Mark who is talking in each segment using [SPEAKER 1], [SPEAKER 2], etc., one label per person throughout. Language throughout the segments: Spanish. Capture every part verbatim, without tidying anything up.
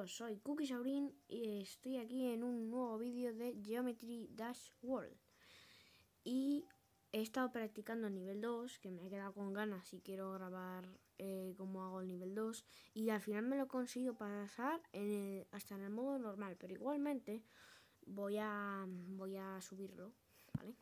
[SPEAKER 1] todos, soy Cookie Saurin y estoy aquí en un nuevo vídeo de Geometry Dash World. Y he estado practicando el nivel dos, que me he quedado con ganas y quiero grabar eh, cómo hago el nivel dos. Y al final me lo he conseguido pasar en el, hasta en el modo normal, pero igualmente voy a, voy a subirlo, ¿vale?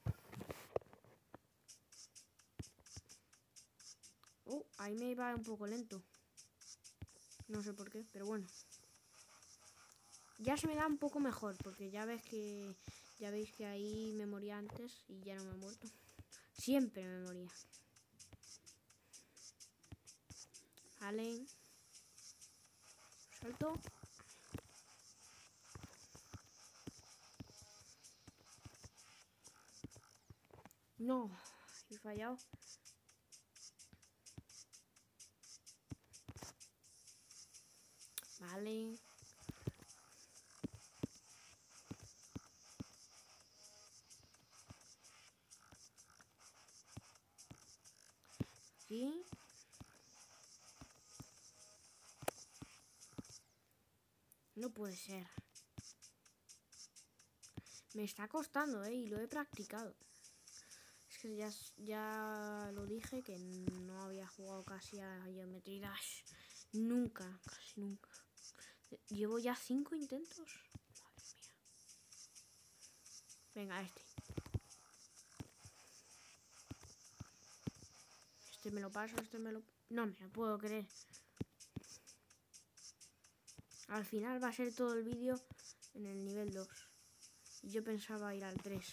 [SPEAKER 1] Uh, ahí me iba un poco lento. No sé por qué, pero bueno. Ya se me da un poco mejor, porque ya ves que ya veis que ahí me moría antes y ya no me he muerto. Siempre me moría. Vale. Salto. No, he fallado. Vale. Sí. No puede ser. Me está costando, ¿eh? Y lo he practicado. Es que ya, ya lo dije que no había jugado casi a Geometry Dash. Nunca, casi nunca. Llevo ya cinco intentos. Madre mía. Venga, este. Este me lo paso, este me lo... No me lo puedo creer. Al final va a ser todo el vídeo en el nivel dos. Y yo pensaba ir al tres.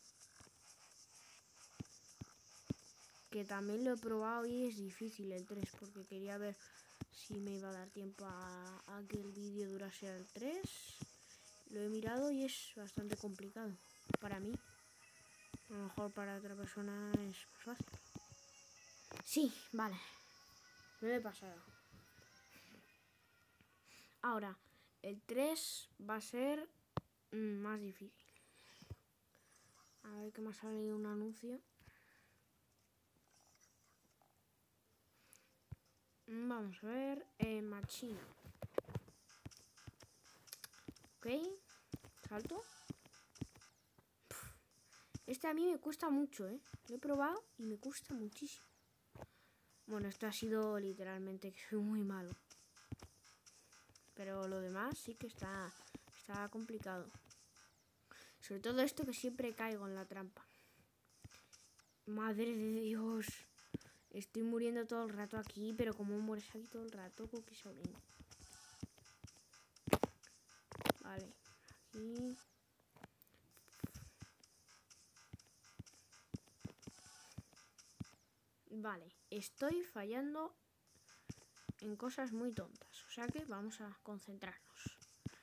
[SPEAKER 1] Que también lo he probado y es difícil el tres. Porque quería ver si me iba a dar tiempo a, a que el vídeo durase al tres. Lo he mirado y es bastante complicado. Para mí. A lo mejor para otra persona es más fácil. Sí, vale. Me lo he pasado. Ahora, el tres va a ser mmm, más difícil. A ver que me ha salido un anuncio. Vamos a ver. Eh, Machina. Ok. Salto. Este a mí me cuesta mucho, ¿eh? Lo he probado y me cuesta muchísimo. Bueno, esto ha sido literalmente que soy muy malo. Pero lo demás sí que está, está complicado. Sobre todo esto que siempre caigo en la trampa. Madre de Dios. Estoy muriendo todo el rato aquí, pero ¿cómo mueres aquí todo el rato, Cookie Saurin? Vale, aquí. Vale, estoy fallando en cosas muy tontas, o sea que vamos a concentrarnos.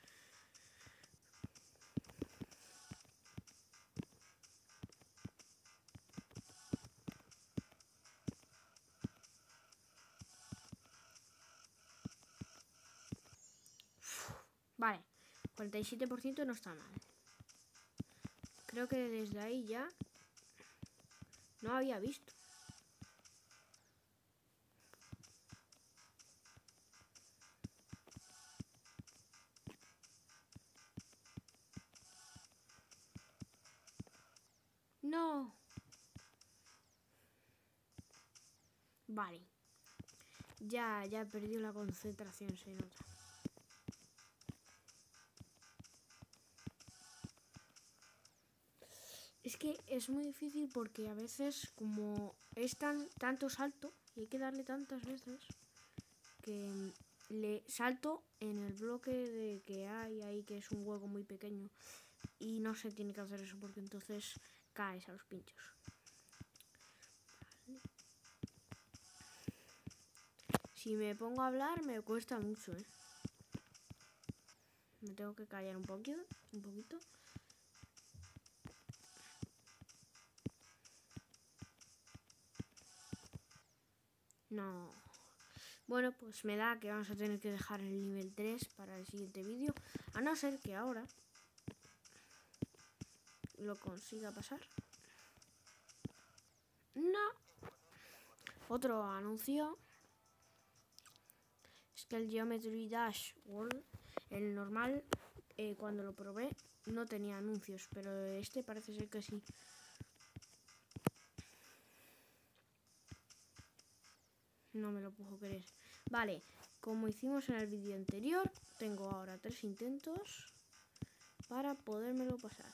[SPEAKER 1] Vale, cuarenta y siete por ciento no está mal. Creo que desde ahí ya no había visto. No. Vale. Ya, ya he perdido la concentración, se nota. Es que es muy difícil porque a veces como es tan, tanto salto y hay que darle tantas veces que le salto en el bloque de que hay ahí, que es un hueco muy pequeño, y no se tiene que hacer eso porque entonces caes a los pinchos. Vale. Si me pongo a hablar me cuesta mucho, ¿eh? Me tengo que callar un poquito, un poquito. No. Bueno, pues me da que vamos a tener que dejar el nivel tres para el siguiente vídeo. A no ser que ahora lo consiga pasar. No. Otro anuncio. Es que el Geometry Dash World El normal, eh, cuando lo probé, no tenía anuncios, pero este parece ser que sí. No me lo puedo creer. Vale, como hicimos en el vídeo anterior, tengo ahora tres intentos para podérmelo pasar.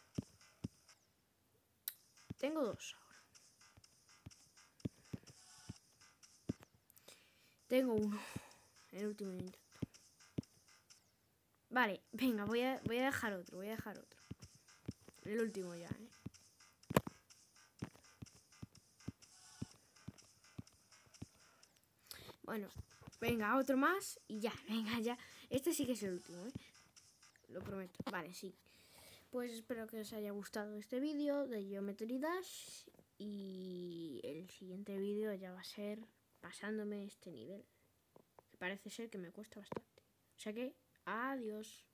[SPEAKER 1] Tengo dos ahora. Tengo uno. El último intento. Vale, venga, voy a, voy a dejar otro, voy a dejar otro. El último ya, ¿eh? Bueno, venga, otro más y ya, venga, ya. Este sí que es el último, ¿eh? Lo prometo. Vale, sí. Pues espero que os haya gustado este vídeo de Geometry Dash. Y el siguiente vídeo ya va a ser pasándome este nivel. Que parece ser que me cuesta bastante. O sea que, adiós.